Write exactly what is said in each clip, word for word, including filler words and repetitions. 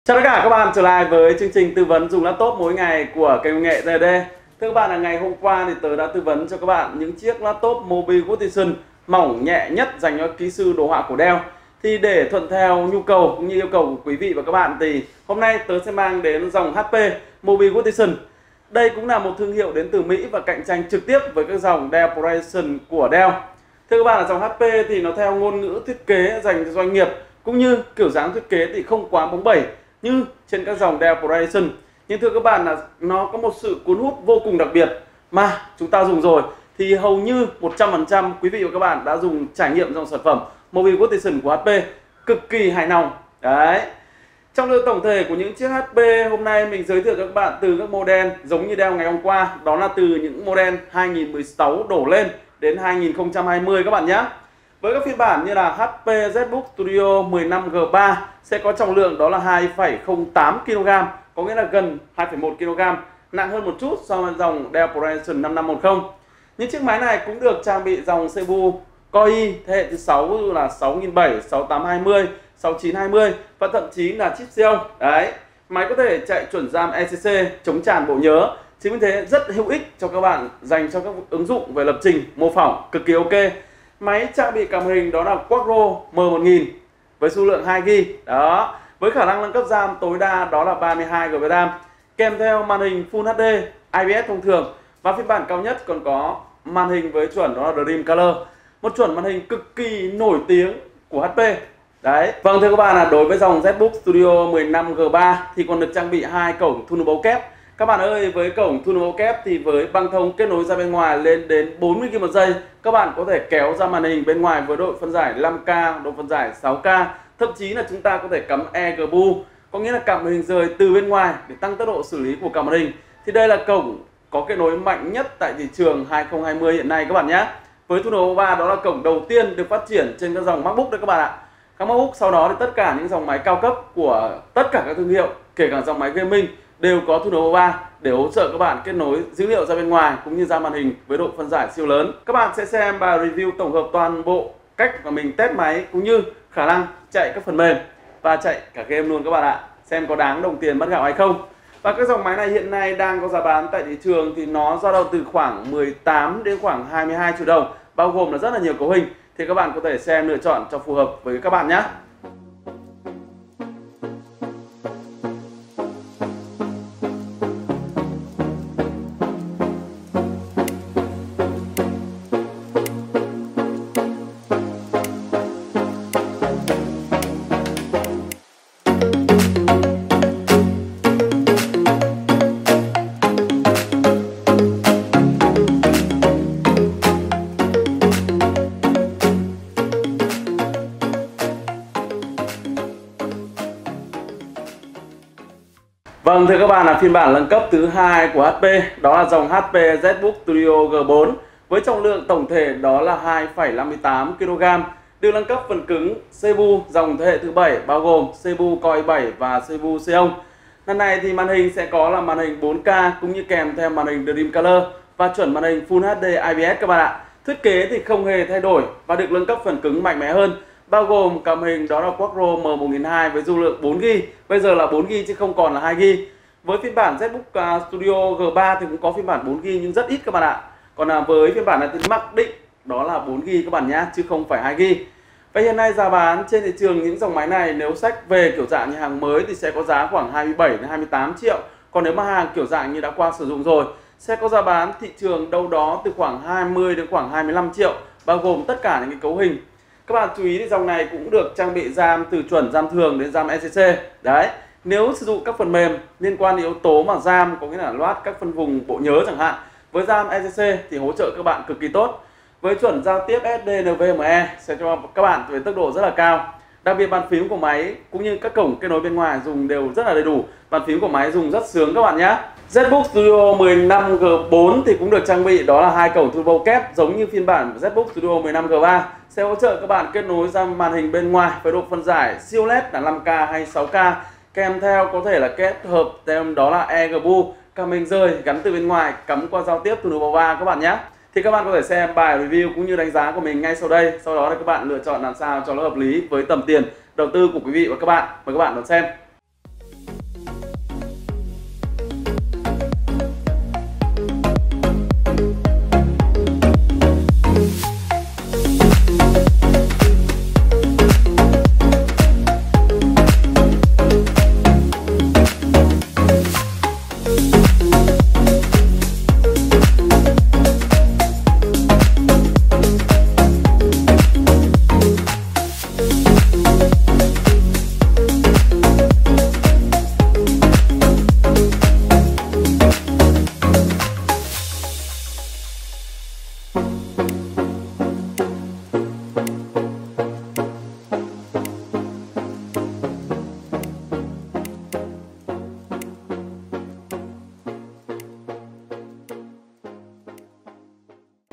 Chào tất cả các bạn trở lại với chương trình tư vấn dùng laptop mỗi ngày của kênh công nghệ tê đê. Thưa các bạn, là ngày hôm qua thì tớ đã tư vấn cho các bạn những chiếc laptop Mobi Workstation mỏng nhẹ nhất dành cho kỹ sư đồ họa của Dell. Thì để thuận theo nhu cầu cũng như yêu cầu của quý vị và các bạn thì hôm nay tớ sẽ mang đến dòng hát pê Mobi Workstation. Đây cũng là một thương hiệu đến từ Mỹ và cạnh tranh trực tiếp với các dòng Dell PlayStation của Dell. Thưa các bạn, là dòng hát pê thì nó theo ngôn ngữ thiết kế dành cho doanh nghiệp, cũng như kiểu dáng thiết kế thì không quá bóng bẩy như trên các dòng Dell PlayStation. Nhưng thưa các bạn, là nó có một sự cuốn hút vô cùng đặc biệt mà chúng ta dùng rồi thì hầu như một trăm phần trăm quý vị và các bạn đã dùng trải nghiệm dòng sản phẩm Mobi Workstation của hát pê cực kỳ hài lòng. Đấy. Trong lượng tổng thể của những chiếc hát pê hôm nay mình giới thiệu cho các bạn từ các model giống như Dell ngày hôm qua, đó là từ những model hai nghìn mười sáu đổ lên đến hai nghìn không trăm hai mươi các bạn nhé. Với các phiên bản như là hát pê ZBook Studio mười lăm G ba sẽ có trọng lượng đó là hai phẩy không tám ki lô gam, có nghĩa là gần hai phẩy một ki lô gam, nặng hơn một chút so với dòng Dell PlayStation năm năm một không. Những chiếc máy này cũng được trang bị dòng xê pê u Core i thế hệ thứ sáu là sáu nghìn bảy trăm, sáu nghìn tám trăm hai mươi, sáu nghìn chín trăm hai mươi và thậm chí là chip Xeon. Đấy, máy có thể chạy chuẩn RAM e xê xê, chống tràn bộ nhớ. Chính vì thế rất hữu ích cho các bạn dành cho các ứng dụng về lập trình, mô phỏng cực kỳ ok. Máy trang bị cảm hình đó là Quadro M một nghìn với số lượng hai gi ga bai. Đó, với khả năng nâng cấp RAM tối đa đó là ba mươi hai gi ga bai RAM, kèm theo màn hình Full hát đê i pê ét thông thường và phiên bản cao nhất còn có màn hình với chuẩn đó là Dream Color, một chuẩn màn hình cực kỳ nổi tiếng của hát pê. Đấy. Vâng, thưa các bạn, là đối với dòng ZBook Studio mười lăm G ba thì còn được trang bị hai cổng tunable kép. Các bạn ơi, với cổng tunable kép thì với băng thông kết nối ra bên ngoài lên đến bốn mươi ki lô bit một giây, các bạn có thể kéo ra màn hình bên ngoài với độ phân giải năm K, độ phân giải sáu K, thậm chí là chúng ta có thể cắm e giê bê u, có nghĩa là cảm hình rời từ bên ngoài để tăng tốc độ xử lý của cảm hình. Thì đây là cổng có kết nối mạnh nhất tại thị trường hai không hai không hiện nay các bạn nhé. Với tunable ba đó là cổng đầu tiên được phát triển trên các dòng MacBook đấy các bạn ạ. Các MacBook sau đó thì tất cả những dòng máy cao cấp của tất cả các thương hiệu, kể cả dòng máy gaming, đều có tunable ba để hỗ trợ các bạn kết nối dữ liệu ra bên ngoài cũng như ra màn hình với độ phân giải siêu lớn. Các bạn sẽ xem bài review tổng hợp toàn bộ cách mà mình test máy cũng như khả năng chạy các phần mềm và chạy cả game luôn các bạn ạ. Xem có đáng đồng tiền mất gạo hay không. Và các dòng máy này hiện nay đang có giá bán tại thị trường thì nó dao động từ khoảng mười tám đến khoảng hai mươi hai triệu đồng, bao gồm là rất là nhiều cấu hình. Thì các bạn có thể xem lựa chọn cho phù hợp với các bạn nhé. Vâng, thưa các bạn, là phiên bản nâng cấp thứ hai của hát pê, đó là dòng hát pê ZBook Studio G bốn với trọng lượng tổng thể đó là hai phẩy năm mươi tám ki lô gam, được nâng cấp phần cứng xê pê u dòng thế hệ thứ bảy bao gồm xê pê u Core i bảy và xê pê u Xeon. Lần này thì màn hình sẽ có là màn hình bốn K cũng như kèm theo màn hình Dream Color và chuẩn màn hình Full hát đê i pê ét các bạn ạ. Thiết kế thì không hề thay đổi và được nâng cấp phần cứng mạnh mẽ hơn, bao gồm cảm hình đó là Quadro M một nghìn hai trăm với dung lượng bốn gi ga bai, bây giờ là bốn gi ga bai chứ không còn là hai gi ga bai. Với phiên bản ZBook Studio G ba thì cũng có phiên bản bốn gi ga bai nhưng rất ít các bạn ạ. Còn là với phiên bản này thì mặc định đó là bốn gi ga bai các bạn nhé, chứ không phải hai gi ga bai. Và hiện nay giá bán trên thị trường những dòng máy này nếu sách về kiểu dạng như hàng mới thì sẽ có giá khoảng hai mươi bảy đến hai mươi tám triệu. Còn nếu mà hàng kiểu dạng như đã qua sử dụng rồi sẽ có giá bán thị trường đâu đó từ khoảng hai mươi đến khoảng hai mươi lăm triệu, bao gồm tất cả những cái cấu hình. Các bạn chú ý thì dòng này cũng được trang bị RAM từ chuẩn RAM thường đến RAM e xê xê. Đấy, nếu sử dụng các phần mềm liên quan đến yếu tố mà RAM, có nghĩa là loát các phân vùng bộ nhớ chẳng hạn, với RAM e xê xê thì hỗ trợ các bạn cực kỳ tốt. Với chuẩn giao tiếp ét đê en vê em e sẽ cho các bạn với tốc độ rất là cao. Đặc biệt bàn phím của máy cũng như các cổng kết nối bên ngoài dùng đều rất là đầy đủ. Bàn phím của máy dùng rất sướng các bạn nhé. ZBook Studio mười lăm G bốn thì cũng được trang bị đó là hai cổng turbo kép giống như phiên bản ZBook Studio mười lăm G ba, sẽ hỗ trợ các bạn kết nối ra màn hình bên ngoài với độ phân giải siêu led là năm K hay sáu K, kèm theo có thể là kết hợp thêm đó là e giê bê u, cảm hình rời gắn từ bên ngoài cắm qua giao tiếp Thunderbolt ba các bạn nhé. Thì các bạn có thể xem bài review cũng như đánh giá của mình ngay sau đây. Sau đó thì các bạn lựa chọn làm sao cho nó hợp lý với tầm tiền đầu tư của quý vị và các bạn. Mời các bạn đón xem.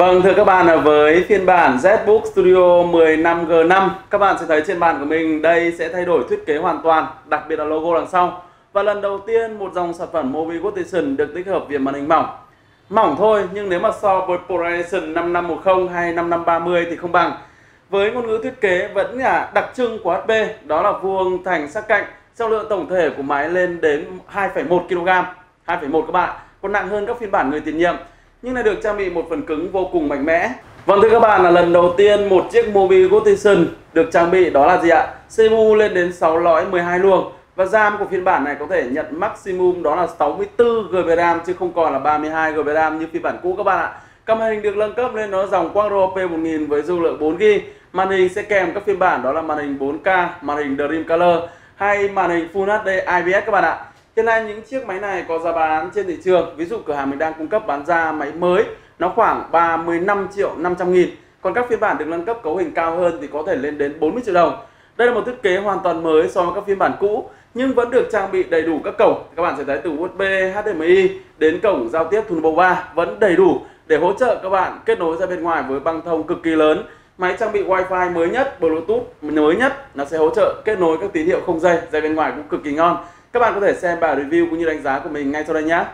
Vâng, thưa các bạn, là với phiên bản ZBook Studio mười lăm G năm, các bạn sẽ thấy trên bàn của mình đây sẽ thay đổi thiết kế hoàn toàn, đặc biệt là logo đằng sau. Và lần đầu tiên một dòng sản phẩm Mobi Workstation được tích hợp viền màn hình mỏng. Mỏng thôi, nhưng nếu mà so với ProRadiation năm năm một không hay năm năm ba mươi thì không bằng. Với ngôn ngữ thiết kế vẫn là đặc trưng của hát pê, đó là vuông thành sắc cạnh. Trọng lượng tổng thể của máy lên đến hai phẩy một ki lô gam, hai phẩy một các bạn, còn nặng hơn các phiên bản người tiền nhiệm, nhưng lại được trang bị một phần cứng vô cùng mạnh mẽ. Vâng, thưa các bạn, là lần đầu tiên một chiếc Mobi Workstation được trang bị đó là gì ạ? xê pê u lên đến sáu lõi mười hai luồng, và RAM của phiên bản này có thể nhận maximum đó là sáu mươi tư gi bi RAM chứ không còn là ba mươi hai gi bi RAM như phiên bản cũ các bạn ạ. Các màn hình được nâng cấp lên nó dòng Quadro P một nghìn với dung lượng bốn gi bi. Màn hình sẽ kèm các phiên bản đó là màn hình bốn K, màn hình Dream Color hay màn hình Full hát đê i pê ét các bạn ạ. Hiện nay những chiếc máy này có giá bán trên thị trường, ví dụ cửa hàng mình đang cung cấp bán ra máy mới nó khoảng ba mươi lăm triệu năm trăm nghìn. Còn các phiên bản được nâng cấp cấu hình cao hơn thì có thể lên đến bốn mươi triệu đồng. Đây là một thiết kế hoàn toàn mới so với các phiên bản cũ, nhưng vẫn được trang bị đầy đủ các cổng. Các bạn sẽ thấy từ u ét bê, hát đê em i đến cổng giao tiếp Thunderbolt ba vẫn đầy đủ để hỗ trợ các bạn kết nối ra bên ngoài với băng thông cực kỳ lớn. Máy trang bị Wi-Fi mới nhất, Bluetooth mới nhất, nó sẽ hỗ trợ kết nối các tín hiệu không dây ra bên ngoài cũng cực kỳ ngon. Các bạn có thể xem bài review cũng như đánh giá của mình ngay sau đây nhé.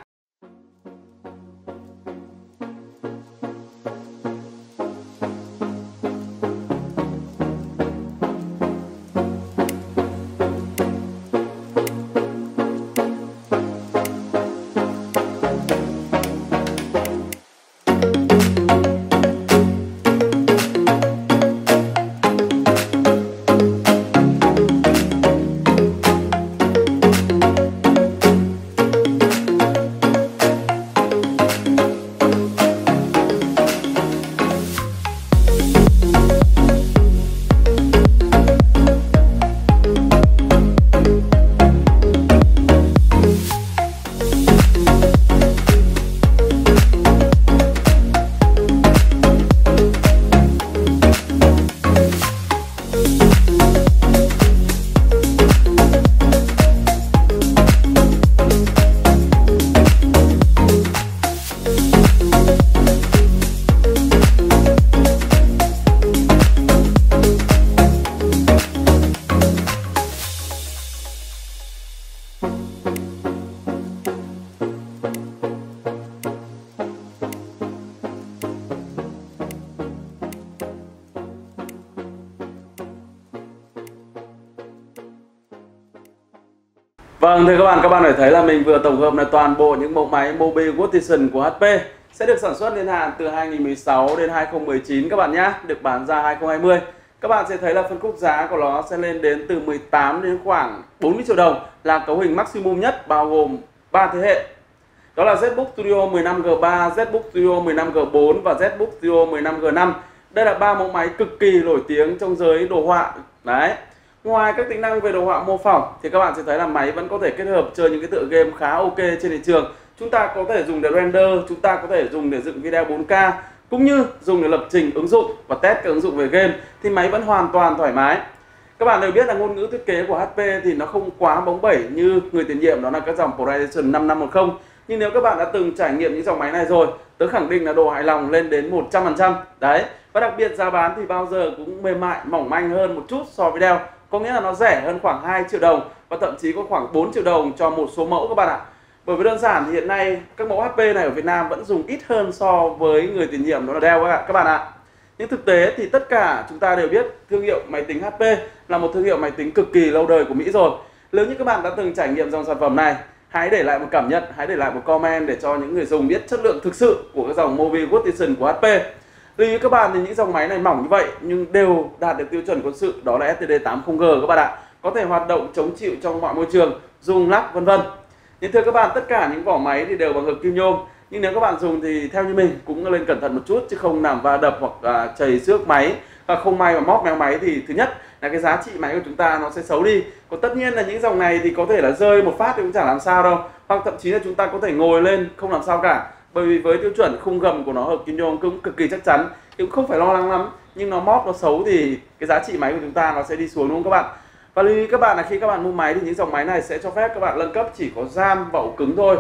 Vâng, thưa các bạn, các bạn phải thấy là mình vừa tổng hợp là toàn bộ những mẫu máy Mobi Workstation của hát pê sẽ được sản xuất niên hạn từ hai nghìn không trăm mười sáu đến hai nghìn không trăm mười chín các bạn nhé, được bán ra hai nghìn không trăm hai mươi. Các bạn sẽ thấy là phân khúc giá của nó sẽ lên đến từ mười tám đến khoảng bốn mươi triệu đồng, là cấu hình maximum nhất bao gồm ba thế hệ. Đó là ZBook Studio mười lăm G ba, ZBook Studio mười lăm G bốn và ZBook Studio mười lăm G năm. Đây là ba mẫu máy cực kỳ nổi tiếng trong giới đồ họa. Đấy. Ngoài các tính năng về đồ họa mô phỏng thì các bạn sẽ thấy là máy vẫn có thể kết hợp chơi những cái tựa game khá ok trên thị trường. Chúng ta có thể dùng để render, chúng ta có thể dùng để dựng video bốn K, cũng như dùng để lập trình ứng dụng và test các ứng dụng về game, thì máy vẫn hoàn toàn thoải mái. Các bạn đều biết là ngôn ngữ thiết kế của hát pê thì nó không quá bóng bẩy như người tiền nhiệm, đó là các dòng ProRadiation năm năm một không. Nhưng nếu các bạn đã từng trải nghiệm những dòng máy này rồi, tớ khẳng định là độ hài lòng lên đến một trăm phần trăm. Đấy. Và đặc biệt giá bán thì bao giờ cũng mềm mại, mỏng manh hơn một chút so với Dell. Có nghĩa là nó rẻ hơn khoảng hai triệu đồng và thậm chí có khoảng bốn triệu đồng cho một số mẫu các bạn ạ. Bởi vì đơn giản thì hiện nay các mẫu hát pê này ở Việt Nam vẫn dùng ít hơn so với người tiền nhiệm, đó là Dell các bạn ạ. Nhưng thực tế thì tất cả chúng ta đều biết thương hiệu máy tính hát pê là một thương hiệu máy tính cực kỳ lâu đời của Mỹ rồi. Nếu như các bạn đã từng trải nghiệm dòng sản phẩm này, hãy để lại một cảm nhận, hãy để lại một comment để cho những người dùng biết chất lượng thực sự của cái dòng Mobi Workstation của hát pê. Vì các bạn thì những dòng máy này mỏng như vậy nhưng đều đạt được tiêu chuẩn quân sự, đó là S T D tám mươi G các bạn ạ. Có thể hoạt động chống chịu trong mọi môi trường, rung lắc vân vân. Nhưng thưa các bạn, tất cả những vỏ máy thì đều bằng hợp kim nhôm. Nhưng nếu các bạn dùng thì theo như mình cũng lên cẩn thận một chút, chứ không làm va đập hoặc à, chảy xước máy, và không may mà móp méo máy thì thứ nhất là cái giá trị máy của chúng ta nó sẽ xấu đi. Còn tất nhiên là những dòng này thì có thể là rơi một phát thì cũng chẳng làm sao đâu, hoặc thậm chí là chúng ta có thể ngồi lên không làm sao cả. Bởi vì với tiêu chuẩn khung gầm của nó hợp kim nhôm cũng cực kỳ chắc chắn, thì cũng không phải lo lắng lắm. Nhưng nó móp, nó xấu thì cái giá trị máy của chúng ta nó sẽ đi xuống, đúng không các bạn? Và lưu ý các bạn là khi các bạn mua máy thì những dòng máy này sẽ cho phép các bạn nâng cấp chỉ có RAM và ổ cứng thôi.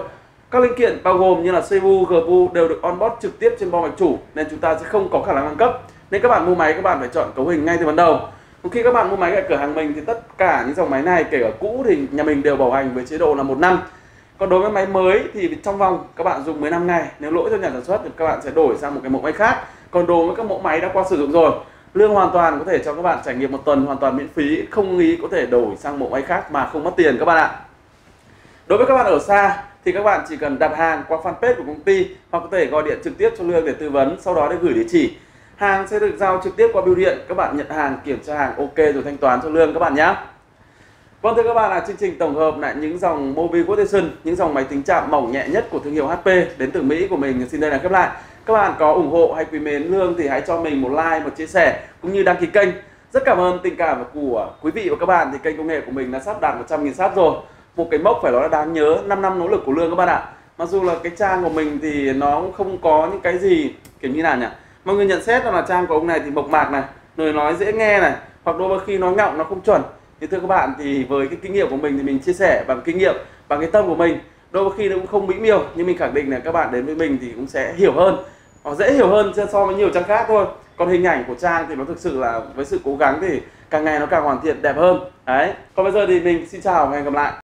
Các linh kiện bao gồm như là xê pê u, giê pê u đều được onboard trực tiếp trên bo mạch chủ nên chúng ta sẽ không có khả năng nâng cấp. Nên các bạn mua máy các bạn phải chọn cấu hình ngay từ ban đầu. Khi các bạn mua máy ở cửa hàng mình thì tất cả những dòng máy này kể cả cũ thì nhà mình đều bảo hành với chế độ là một năm. Còn đối với máy mới thì trong vòng các bạn dùng mười lăm ngày, nếu lỗi cho nhà sản xuất thì các bạn sẽ đổi sang một cái mẫu máy khác. Còn đối với các mẫu máy đã qua sử dụng rồi, lương hoàn toàn có thể cho các bạn trải nghiệm một tuần hoàn toàn miễn phí, không ý có thể đổi sang mẫu máy khác mà không mất tiền các bạn ạ. Đối với các bạn ở xa thì các bạn chỉ cần đặt hàng qua fanpage của công ty hoặc có thể gọi điện trực tiếp cho Lương để tư vấn, sau đó để gửi địa chỉ. Hàng sẽ được giao trực tiếp qua bưu điện, các bạn nhận hàng, kiểm tra hàng ok rồi thanh toán cho Lương các bạn nhé. Vâng, thưa các bạn, là chương trình tổng hợp lại những dòng Mobile Workstation, những dòng máy tính chạm mỏng nhẹ nhất của thương hiệu hát pê đến từ Mỹ của mình xin đây là khép lại. Các bạn có ủng hộ hay quý mến Lương thì hãy cho mình một like, một chia sẻ cũng như đăng ký kênh. Rất cảm ơn tình cảm của quý vị và các bạn, thì kênh công nghệ của mình đã sắp đạt một trăm nghìn sub rồi. Một cái mốc phải nói là đáng nhớ, năm năm nỗ lực của Lương các bạn ạ. Mặc dù là cái trang của mình thì nó không có những cái gì kiểu như nào nhỉ. Mọi người nhận xét là trang của ông này thì mộc mạc này, lời nói dễ nghe này, hoặc đôi khi nói ngọng nó không chuẩn. Thì thưa các bạn, thì với cái kinh nghiệm của mình thì mình chia sẻ bằng kinh nghiệm, bằng cái tâm của mình. Đôi khi nó cũng không mỹ miều, nhưng mình khẳng định là các bạn đến với mình thì cũng sẽ hiểu hơn, hoặc dễ hiểu hơn so với nhiều trang khác thôi. Còn hình ảnh của trang thì nó thực sự là với sự cố gắng thì càng ngày nó càng hoàn thiện đẹp hơn. Đấy. Còn bây giờ thì mình xin chào và hẹn gặp lại.